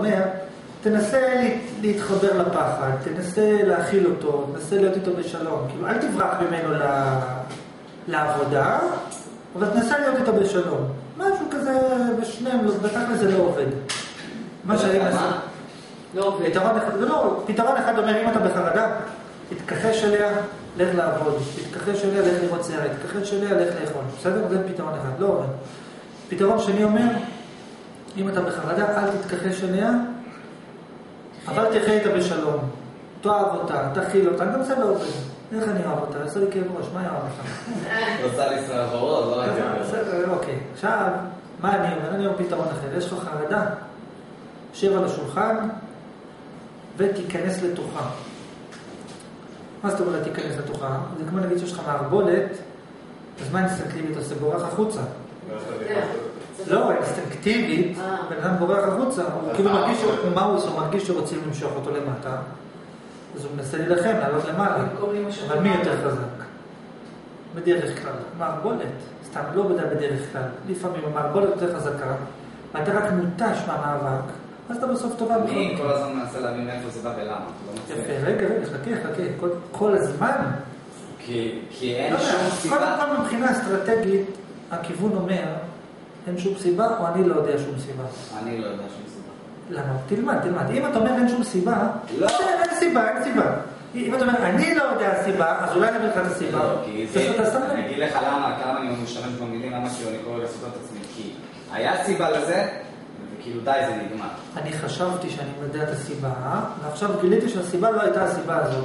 אומר, תנסה להתחבר לפחד, תנסה להכיל אותו, תנסה להיות איתו בשלום. כאילו, אל תברח ממנו לעבודה, אבל תנסה להיות איתו בשלום. משהו כזה בשניהם, בתכל'ס זה לא עובד. מה שאני מנסה. לא עובד. פתרון אחד אומר, אם אתה בחרדה, תתכחש אליה, לך לעבוד. תתכחש אליה, לך לראות סרט. תתכחש אליה, לך לאכול. בסדר? זה פתרון אחד, לא עובד. פתרון שני אומר, אם אתה בחרדה, אל תתכחש אליה, אבל תחיה איתה בשלום. תאהב אותה, תכיל אותה. גם זה לא עובד. איך אני אוהב אותה? עושה לי כאב ראש, מה יאהב אותה? רוצה לסרב בראש, לא הייתי אומר. בסדר, אוקיי. עכשיו, מה אני אומר? אני אומר פתרון אחר. יש לך חרדה, שב על השולחן ותיכנס לתוכה. מה זאת אומרת תיכנס לתוכה? זה כמו נגיד שיש לך מערבולת, אז מה אינסטינקטיבית עושה? בורח החוצה. לא, אינסטינקטיבית, בן אדם בורח החוצה, הוא כאילו מרגיש, מה הוא עושה? הוא מרגיש שרוצים למשוך אותו למטה, אז הוא מנסה להילחם, לעלות למעלה. אבל מי יותר חזק? בדרך כלל, מערבולת. סתם, לא בדרך כלל. לפעמים המערבולת יותר חזקה, ואתה רק מותש מהמאבק, אז אתה בסוף טובה בכל. אני כל הזמן מנסה להבין מאיפה זה בא ולמה. יפה, רגע, חכה. כל הזמן. כי אין שום סיבה. קודם כל מבחינה אסטרטגית, הכיוון אומר, אין שום סיבה או אני לא יודע שום סיבה. אני לא יודע שום סיבה. למה? תלמד. אם אתה אומר אין שום סיבה, לא. אין סיבה. אם אתה אומר אני לא יודע הסיבה, אז אולי נביא לך את הסיבה. לא, כי אני אגיד לך כמה אני משתמש במילים, למה כי אני קורא לספר את עצמי. כי היה סיבה לזה, וכאילו די זה נגמר. אני חשבתי שאני יודע את הסיבה, ועכשיו גיליתי שהסיבה לא הייתה הסיבה הזאת.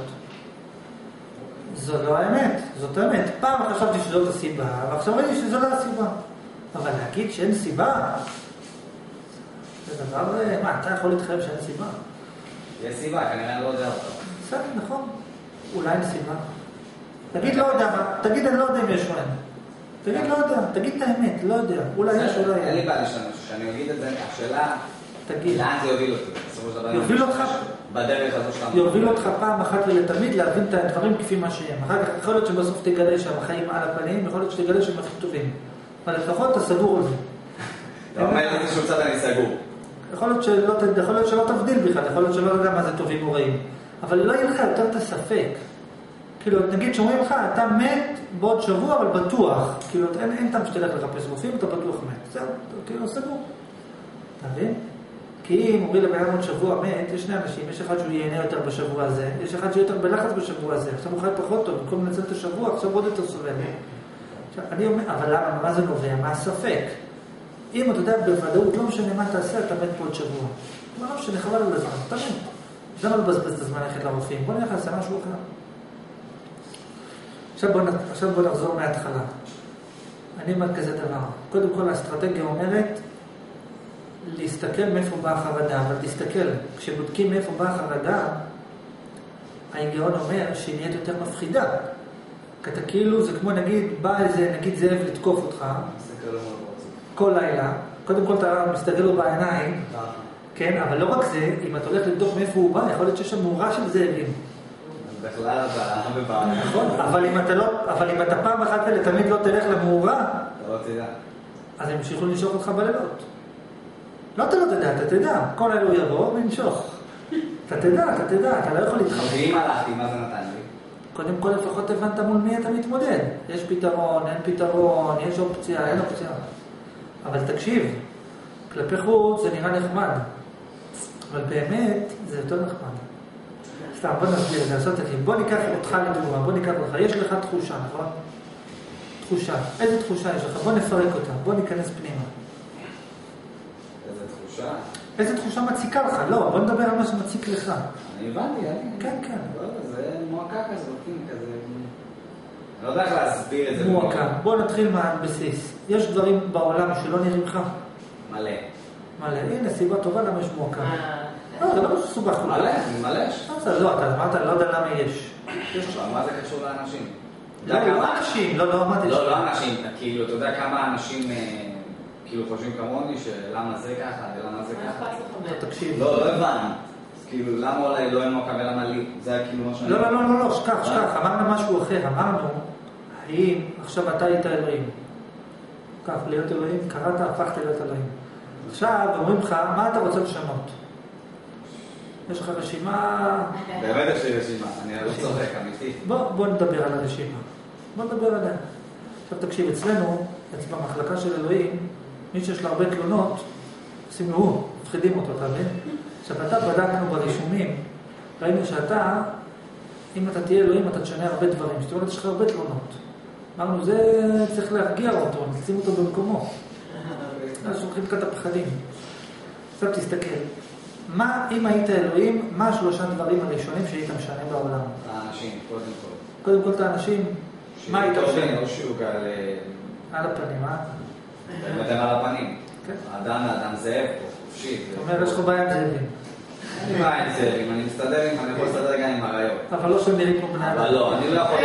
זו לא האמת, זאת האמת. פעם חשבתי שזאת הסיבה, ועכשיו ראיתי שזו לא הסיבה. אבל להגיד שאין סיבה, זה דבר, מה, אתה יכול להתחייב שאין סיבה? יש סיבה, כנראה אני לא יודע אותה. בסדר, נכון. אולי אין סיבה. תגיד לא יודע, תגיד אני לא יודע אם יש או אין. תגיד לא יודע, תגיד את האמת, לא יודע. אולי יש, אולי אין לי בעיה לשנות, כשאני אגיד את זה, השאלה, לאן זה יוביל אותי? יוביל אותך? בדרך הזו שלנו. יוביל אותך פעם אחת ולתמיד להבין את הדברים כפי מה שהם. אחר כך יכול להיות שבסוף תגלה שהחיים על הפנים, יכול להיות שתגלה שהם הכי טובים. אבל לפחות אתה סגור על זה. אתה אומר לי שהוא צד אני סגור. יכול להיות שלא תבדיל בכלל, יכול להיות שלא יודע מה זה טובים או רעים. אבל לא יהיה לך יותר את הספק. כאילו, נגיד שאומרים לך, אתה מת בעוד שבוע, אבל בטוח. כאילו, אין טעם שתלך לחפש רופאים, אתה בטוח מת. זהו, כאילו, סגור. אתה מבין? כי אם אומרים לבן אדם עוד שבוע מת, יש שני אנשים, יש אחד שהוא ייהנה יותר בשבוע הזה, יש אחד שיותר בלחץ בשבוע הזה, עכשיו הוא חי פחות טוב, במקום לנצל את השבוע, עכשיו עוד יותר סובל. אני אומר, אבל למה, מה זה נובע? מה הספק? אם אתה יודע בוודאות, לא משנה מה תעשה, אתה מת פה עוד שבוע. לא משנה, חבל על הזמן, אתה מת. זה לא לבזבז את הזמן ללכת לרופאים, בוא נלך לעשה משהו אחר. עכשיו בוא נחזור מההתחלה. אני אומר כזה דבר. קודם כל, האסטרטגיה אומרת, להסתכל מאיפה באה החרדה, אבל תסתכל, כשבודקים מאיפה באה החרדה, ההיגיון אומר שהיא נהיית יותר מפחידה. כי אתה כאילו, זה כמו נגיד, בא איזה, נגיד זאב לתקוף אותך, כל לילה, קודם כל אתה מסתכל לו בעיניים, כן, אבל לא רק זה, אם אתה הולך לבדוק מאיפה הוא בא, יכול להיות שיש שם מאורה של זאבים. בכלל אתה בבעיה. נכון, אבל אם אתה פעם אחת ולתמיד לא תלך למאורה, אתה לא תדע. אז הם ימשיכו לנשוך אותך בלילות. לא אתה לא תדע, אתה תדע. כל אלו יבוא וינשוך. אתה תדע, אתה לא יכול להתחמק. ואם הלכתי, מה זה נתן לי? קודם כל לפחות הבנת מול מי אתה מתמודד. יש פתרון, אין פתרון, יש אופציה, אין אופציה. אבל תקשיב, כלפי חוץ זה נראה נחמד. אבל באמת זה יותר נחמד. סתם, בוא נסביר, לעשות את זה. בוא ניקח אותך לדוגמה, בוא ניקח אותך. יש לך תחושה, נכון? תחושה. איזה תחושה יש לך? בוא נפרק אותה, בוא ניכנס פנימה. איזה תחושה? איזה תחושה מציקה לך? לא, בוא נדבר על מה שמציק לך. אני הבנתי, כן. זה מועקה כזאת, כזה... אני לא יודע איך להסביר את זה. מועקה. בוא נתחיל מהבסיס. יש דברים בעולם שלא נראים לך? מלא. הנה, סיבה טובה למה יש מועקה. לא, זה לא משהו סובך. מלא. לא, אתה אמרת, לא יודע למה יש. מה זה קשור לאנשים? לא אנשים, לא אמרתי. לא אנשים, כאילו, אתה יודע כמה אנשים כאילו חושבים כמוני שלמה זה ככה, ולמה זה ככה? תקשיב. לא הבנו. כאילו, למה אולי לא אין מועקה ולמה לי? זה היה כאילו משהו... לא, שכח. אמרנו משהו אחר. אמרנו, האם עכשיו אתה היית אלוהים? כך, להיות אלוהים, קראת, הפכת להיות אלוהים. עכשיו אומרים לך, מה אתה רוצה לשנות? יש לך רשימה... באמת יש לי רשימה, אני לא צוחק, אמיתי. בוא נדבר על הרשימה. בוא נדבר עליה. עכשיו תקשיב, אצלנו, במחלקה של אלוהים, מי שיש לה הרבה תלונות, עושים לו, מפחידים אותו, אתה מבין? עכשיו, אתה בדקנו ברישומים, ראינו שאתה, אם אתה תהיה אלוהים, אתה תשנה הרבה דברים. זאת אומרת, יש לך הרבה תלונות. אמרנו, זה צריך להרגיע אותו, נשים אותו במקומו. אז שולחים לך את הפחדים. עכשיו תסתכל. מה, אם היית אלוהים, מה 3 דברים הראשונים שהיית משנה בעולם? האנשים, קודם כל. קודם כל את האנשים, מה היית משנה? או שיוגע על הפנים, אה? באמת על הפנים. כן. האדם זאב פה, חופשי. זאת אומרת, יש לך בעיה עם זאבים. אין לי בעיה עם זאבים, אני מסתדר עם, אני יכול להסתדר גם עם הרעיות. אבל לא שנראים כמו בני אדם. אבל לא, אני לא יכול...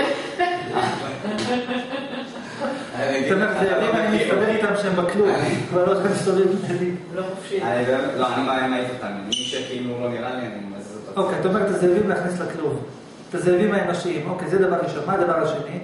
זאת אומרת, זאבים אני מסתדר איתם שהם בכלום, אבל לא שאני מסתובב עם זאבים. לא חופשי. לא, אני מעיף אותם, מי שכאילו לא נראה לי, אני מזז אותם. אוקיי, זאת אומרת, את הזאבים להכניס לכלוב. את הזאבים האנושיים, אוקיי, זה דבר ראשון. מה הדבר השני?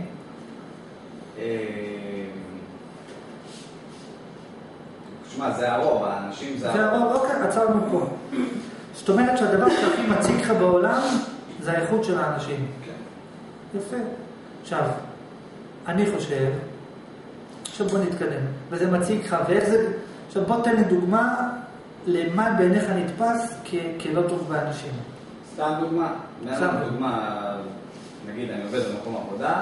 תשמע, זה הרוב, האנשים זה זה הרוב, אוקיי, עצרנו פה. זאת אומרת שהדבר שהכי מציג לך בעולם זה האיכות של האנשים. יפה. עכשיו, אני חושב, עכשיו בוא נתקדם, וזה מציג לך, ואיך זה... עכשיו בוא תן לי דוגמה למה בעיניך נתפס כלא טוב באנשים. סתם דוגמה. דוגמה, נגיד, אני עובד במקום עבודה,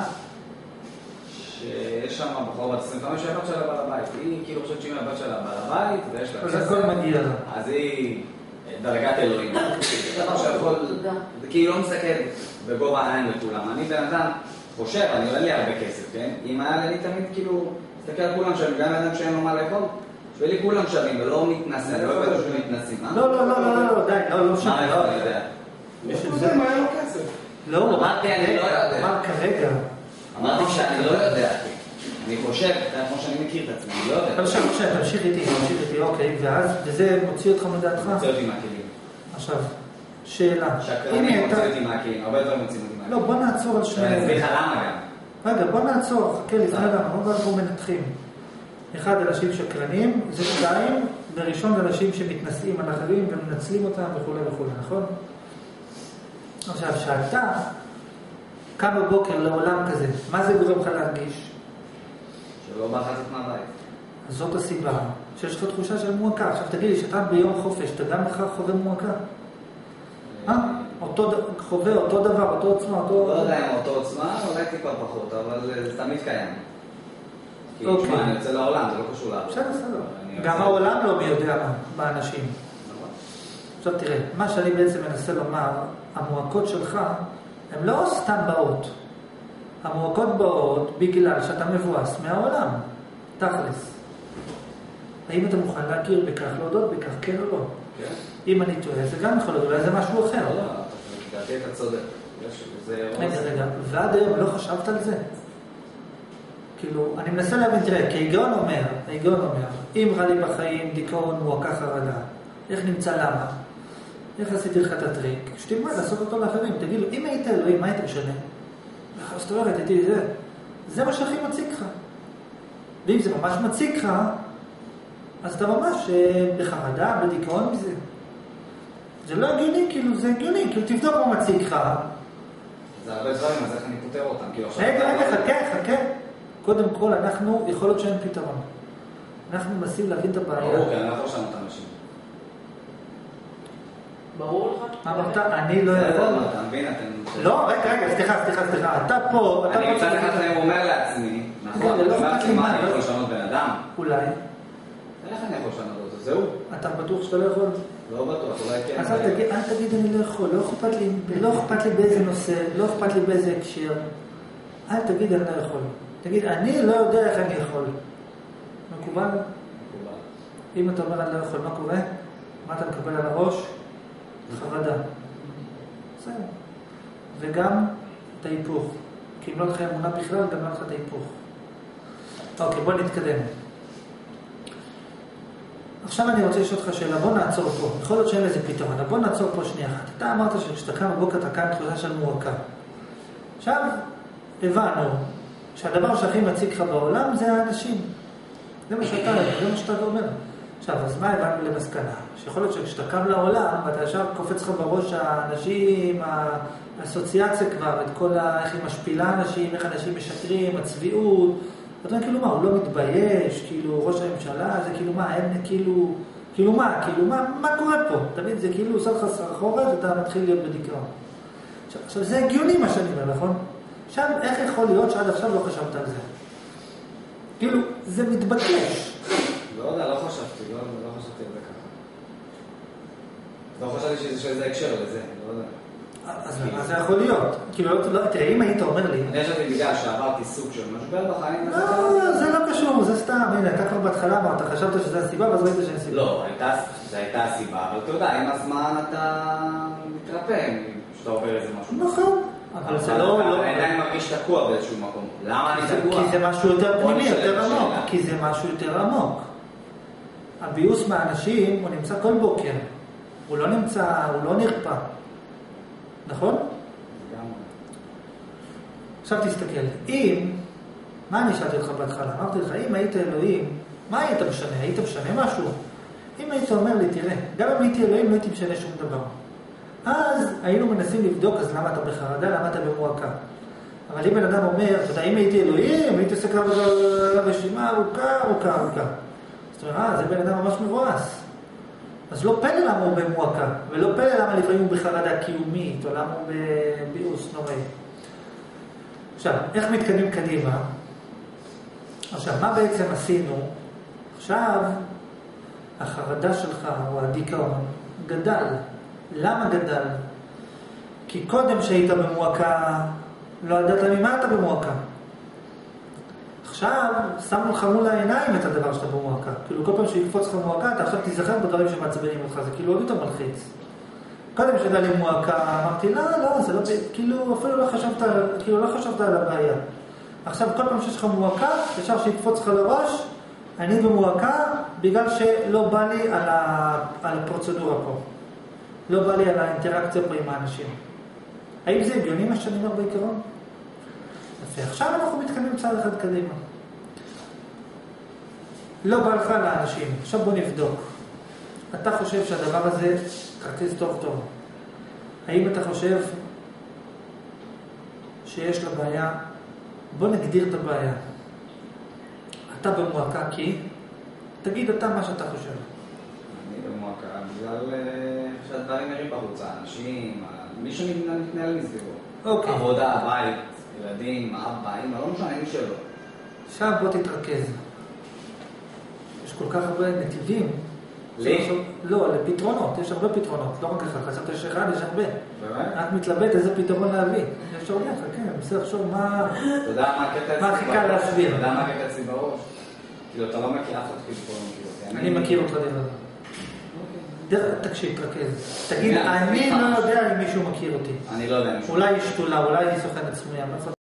שיש שם בחור בת 25 שהבת שלה בעל הבית. היא כאילו חושבת שהיא הבת שלה בעל הבית, ויש לה כסף. אז הכל מגיע לה. אז היא דרגת אלוהים. זה דבר שיכול, כי היא לא מסתכלת בגובה העין לכולם. אני בן אדם חושב, אני עולה לי הרבה כסף, כן? אם היה לי תמיד כאילו, מסתכל על כולם שווים, גם אדם שאין לו מה לאכול, שווה כולם שווים ולא מתנסים, לא יודעים שמתנסים, אה? לא, די, לא משנה. מה, לא, אני יודע. זה מה היה לו כסף? לא, אמרתי, אני לא יודע. אמר כרגע. אמרתי שאני לא יודע. אני חושב, כמו שאני מכיר את עצמי, אני לא יודע. תמשיך איתי, אוקיי, וזה מוציא אותך מדעתך? מוציא אותי מהכלים. עכשיו, שאלה. שקרנים מוציא אותי מהכלים, הרבה יותר מוצאים אותי מהכלים. לא, בוא נעצור על שני... אני אסביר לך למה גם. רגע, בוא נעצור, חכה לפני למה, בוא מנתחים. 1, אנשים שקרנים, זה 2, וראשון אנשים שמתנשאים על אחרים ומנצלים אותם וכו', נכון? עכשיו, שאתה קם בבוקר לעולם כזה, מה זה גורם לך להרגיש? שלא בא לך לצאת מהבית. אז זאת הסיבה, שיש לך תחושה של מועקה. עכשיו תגיד לי, שאתה ביום חופש, אתה גם לך חווה מועקה? חווה אותו דבר, אותו עוצמה, אותו... לא יודע אם אותו עוצמה, אולי טיפה פחות, אבל זה תמיד קיים. כי תשמע, אני יוצא לעולם, זה לא קשור לעולם. בסדר. גם העולם לא מי יודע מה, באנשים. עכשיו תראה, מה שאני בעצם מנסה לומר, המועקות שלך, הן לא סתם באות. המועקות באות בגלל שאתה מבואס מהעולם. תכלס. האם אתה מוכן להכיר בכך, להודות בכך, כן או לא? כן. אם אני טועה, זה גם יכול להיות, אולי זה משהו אחר. לא, לדעתי אתה צודק. רגע, ועד היום לא חשבת על זה? כאילו, אני מנסה להבין, תראה, כי ההיגיון אומר, אם רע לי בחיים, דיכאון, מועקה, חרדה, איך נמצא למה? איך עשיתי לך את הטריק? שתלמד לעשות אותו לאחרים. תגיד לו, אם היית אלוהים, מה היית משנה? אז תאמרת, הייתי זה מה שהכי מציג לך. ואם זה ממש מציג לך, אז אתה ממש בחרדה, בדיכאון מזה. זה לא הגיוני, כאילו, זה הגיוני, כאילו, תבדוק מה מציג לך. זה הרבה דברים, אז איך אני פותר אותם? רגע, חכה. קודם כל, יכול להיות שאין פתרון. אנחנו מנסים להבין את הבעיה. ברור, כי אני לא יכול לשנות אנשים. ברור לך? אמרת, אני לא יכול. אתה מבין, אתם... לא, רגע, סליחה. אתה פה... אני מצד אחד אני אומר לעצמי, נכון, אני אומר לעצמי, מה, אני יכול לשנות בן אדם? אולי. איך אני יכול לשנות אותו? זהו. אתה בטוח שאתה לא יכול? לא בטוח, אולי כן. אז אל תגיד אני לא יכול, לא אכפת לי באיזה נושא, לא אכפת לי באיזה הקשר. אל תגיד אני לא יכול. תגיד, אני לא יודע איך אני יכול. מקובל? מקובל. אם אתה אומר אני לא יכול, מה קורה? מה אתה מקבל על הראש? חרדה. בסדר. וגם את ההיפוך. כי אם לא לך אמונה בכלל, גם לא לך את ההיפוך. אוקיי, בוא נתקדם. עכשיו אני רוצה לשאול אותך שאלה, בוא נעצור פה. יכול להיות שאין לזה פתרון, אבל בוא נעצור פה שנייה אחת. אתה אמרת שכשאתה קם בבוקר אתה קם תחושה של מועקה. עכשיו, הבנו שהדבר שהכי מציג לך בעולם זה האנשים. זה מה שאתה אומר. עכשיו, אז מה הבאנו למסקנה? שיכול להיות שכשאתה קם לעולם, ואתה ישר קופץ לך בראש האנשים, האסוציאציה כבר, את כל איך היא משפילה אנשים, איך אנשים משקרים, הצביעות. אתה אומר, כאילו מה, הוא לא מתבייש, כאילו ראש הממשלה, זה כאילו מה, הם כאילו מה קורה פה? תמיד זה כאילו עושה לך סחרחורת, ואתה מתחיל להיות בדיכאון. עכשיו, זה הגיוני מה שאני אומר, נכון? עכשיו, איך יכול להיות שעד עכשיו לא חשבת על זה? כאילו, זה מתבקש. לא יודע, לא חשבתי על זה ככה. לא חשבתי שזה הקשר לזה, לא יודע. אז מה זה יכול להיות? כאילו, תראה, אם היית אומר לי... אני חשבתי בגלל שעברתי סוג של משבר בחיים. לא, זה לא קשור, זה סתם. הנה, אתה כבר בהתחלה אמרת, חשבת שזה הסיבה, ואז ראית שאין סיבה. לא, זו הייתה הסיבה, אבל אתה יודע, עם הזמן אתה מתרפא, שאתה עובר איזה משהו. נכון. אבל זה לא... אני עדיין מרגיש תקוע באיזשהו מקום. למה אני תקוע? כי זה משהו יותר פנימי, יותר עמוק. כי זה משהו יותר עמוק. הביוס מהאנשים, הוא נמצא כל בוקר. הוא לא נמצא, הוא לא נרפא. נכון? עכשיו תסתכל. מה אני שאלתי אותך בהתחלה? אמרתי לך, אם היית אלוהים, מה היית משנה? היית משנה משהו? אם היית אומר לי, תראה, גם אם הייתי אלוהים, לא הייתי משנה שום דבר. אז היינו מנסים לבדוק, אז למה אתה בחרדה, למה אתה במועקה. אבל אם בן אדם אומר, אתה יודע, אם הייתי אלוהים, הייתי עושה כמה רשימה ארוכה. אז אתה אומר, זה בן אדם ממש מבואס. אז לא פלא למה הוא במועקה, ולא פלא למה לפעמים הוא בחרדה קיומית, או למה הוא בביאוס נוראי. עכשיו, איך מתקדמים קדימה? עכשיו, מה בעצם עשינו? עכשיו, החרדה שלך, או הדיכאון, גדל. למה גדל? כי קודם שהיית במועקה, לא ידעת ממה אתה במועקה. עכשיו, שמו לך מול העיניים את הדבר שאתה במועקה. כאילו, כל פעם שיקפוץ לך מועקה, אתה עכשיו תיזכר בדברים שמעצבנים אותך. זה כאילו עוד יותר מלחיץ. קודם שהייתה לי מועקה, אמרתי, לא, זה לא, כאילו, אפילו לא חשבת על הבעיה. עכשיו, כל פעם שיש לך מועקה, אפשר שיקפוץ לך לראש, אני במועקה, בגלל שלא בא לי על הפרוצדורה פה. לא בא לי על האינטראקציה פה עם האנשים. האם זה הגיוני מה שאני אומר בעיקרון? יפה. עכשיו אנחנו מתקדמים צעד אחד קדימה. לא בא לך לאנשים. עכשיו בוא נבדוק. אתה חושב שהדבר הזה תרכז טוב. האם אתה חושב שיש לה בעיה? בוא נגדיר את הבעיה. אתה במועקה כי? תגיד אתה מה שאתה חושב. אני במועקה בגלל שהדברים נראים בחוץ. האנשים, מי שמתנהל מסביבו. עבודה, בית, ילדים, אבא, אמא, לא משנה, מי שלא. עכשיו בוא תתרכז. יש כל כך הרבה נתיבים. לא, לפתרונות. יש הרבה פתרונות. לא רק אחד. חשבת יש אחד, יש הרבה. באמת? רק מתלבט איזה פתרון להביא. יש הרבה, כן. בסדר, לחשוב מה... אתה יודע מה הכי קל להסביר. אתה יודע מה הקטע אצלי בראש? כאילו, אתה לא מכיר אף אחד פתרון. אני מכיר אותך דבר. תקשיב, תרכז. תגיד, אני לא יודע אם מישהו מכיר אותי. אני לא יודע. אולי שתולה, אולי אני סוכן עצמי.